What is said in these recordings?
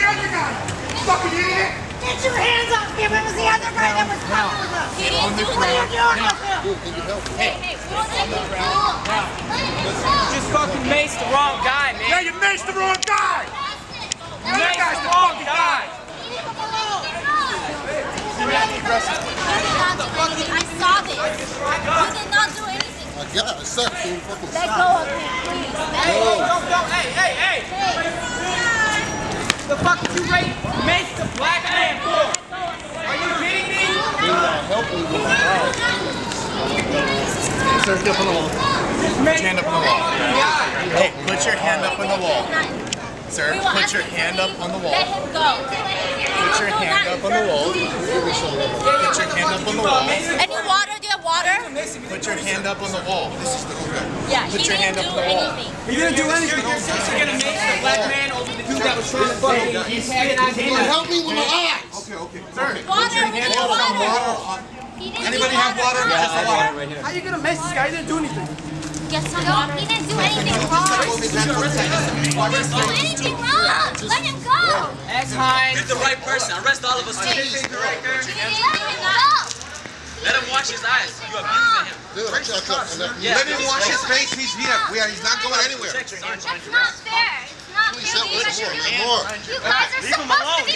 other guy! Fucking idiot! Get your hands off him! It was the other guy that was coming with us! He didn't do What are you doing with him? Hey, you just fucking maced the wrong guy, man. Yeah, you maced the wrong guy! The other guy's the fucking guy! I saw this. You did not do anything. I got it. Set. Let go of him, please. Hey! The fuck did you mace the black man for? Are you kidding me? Help me with Sir, get up on the wall. Put your hand up on the wall. Hey, put your hand up on the wall. Sir, put your hand up on the wall. Let him go. Put your hand up on the wall. Put your hand up on the wall. Any water? Do you have water? Put your hand up on the wall. This is the Yeah, Put he your hand didn't up do on the wall. anything. He didn't do anything. You're gonna mace the black man over the dude that was trying to fucking antagonize him. Help me with my eyes. Okay. Sir, Water, we need water. anybody have water? How you gonna mace this guy? He didn't do anything. Get some water. He didn't do anything wrong. He didn't do anything wrong. Let him go. X Hines. Get the right person. Arrest all of us, please. Let him go. Let him wash his eyes. You abusing him. Let him wash his face. He's here. He's not going anywhere. That's not fair. It's not Please fair. help me more. You guys are supposed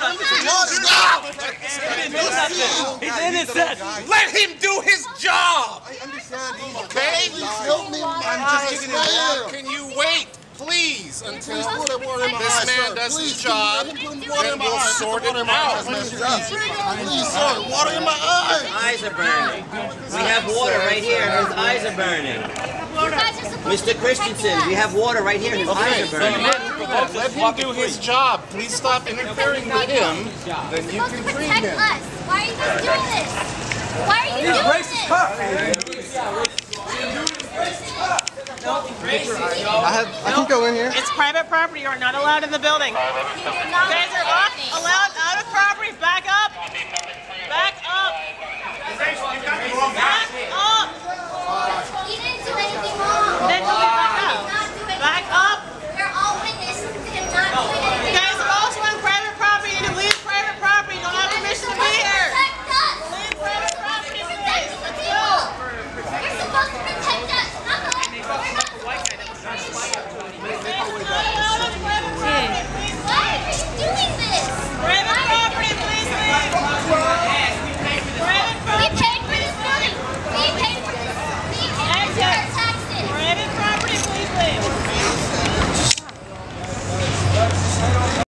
to be He's innocent. Let him do his job! I understand. Okay? Please help me. I'm just Can you wait, please, until this this man does his job, then we'll sort it out. Please, sir, water in my eyes. Eyes are burning. We have water right here. His eyes are burning. Mr. Christensen, we have water right here. His eyes are burning. Let him do his job. Please stop interfering with him. Then you can treat him. Us. Why are you guys doing this? Why are you doing this? I can go in here. It's private property. You are not allowed in the building. You guys are not allowed out of property. Back up. Back up. Back up.